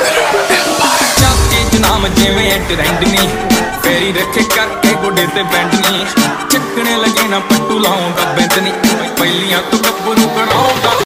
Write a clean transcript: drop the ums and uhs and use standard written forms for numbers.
ਚਾਚੇ ਚ ਨਾਮ ਜਿਵੇਂ ਟ੍ਰੈਂਡ ਨੀ, ਫੇਰੀ ਰੱਖੇ ਕਰਕੇ ਗੋਡੇ ਤੇ ਬੈਂਡ ਨੀ, ਚੱਕਣੇ ਲੱਗੇ ਨਾ ਪੱਟੂ ਲਾਉਂਦਾ ਬਿੰਦ ਨੀ, ਪਹਿਲੀਆਂ ਤੋਂ ਗੱਭਰੂ ਬਣਾਉਂਦਾ